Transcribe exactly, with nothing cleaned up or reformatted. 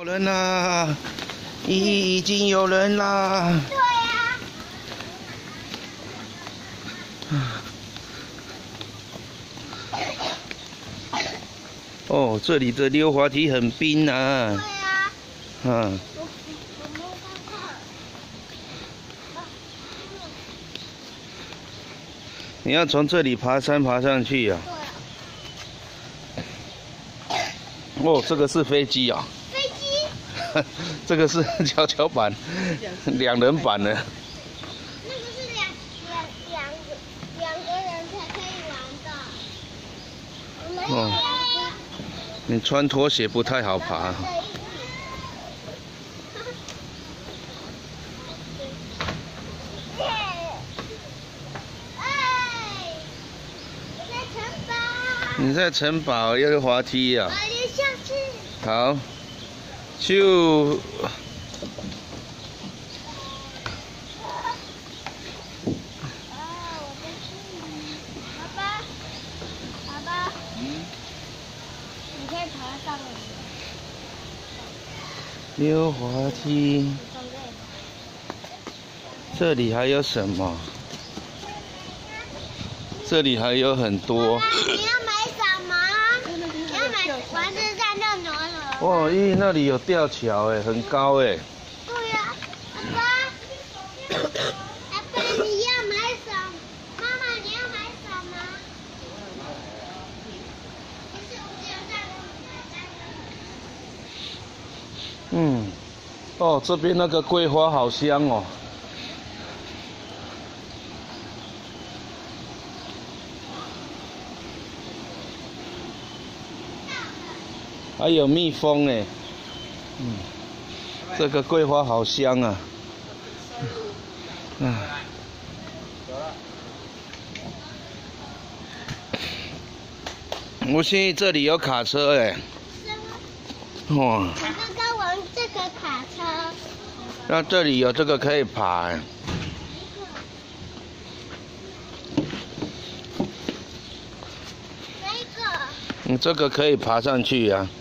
有人啦！已已经有人啦！ 对呀、 啊。哦，这里的溜滑梯很冰啊。 对呀、 嗯。 我我没看看。 你要从这里爬山爬上去啊？ 对。 哦，这个是飞机啊。 飞机。 这个是跷跷板，两人版的。 那个是两两两个两个人才可以玩的。我们哦，你穿拖鞋不太好爬。你在城堡要有滑梯呀、啊？好，就。 爸爸，爸爸，嗯，你可以爬上来。 溜滑梯。这里还有什么？这里还有很多。 你要买什么？你要买玩具战斗陀螺。 哇，咦，那里有吊桥哎，很高哎。 对呀，爸爸，爸爸你要买什么？妈妈你要买什么？ 嗯，哦，这边那个桂花好香哦。还有蜜蜂哎，嗯，这个桂花好香啊，嗯，我现在这里有卡车哎，哇， 我刚刚玩这个卡车， 那这里有这个可以爬哎， 哪一个？ 你这个可以爬上去呀、啊。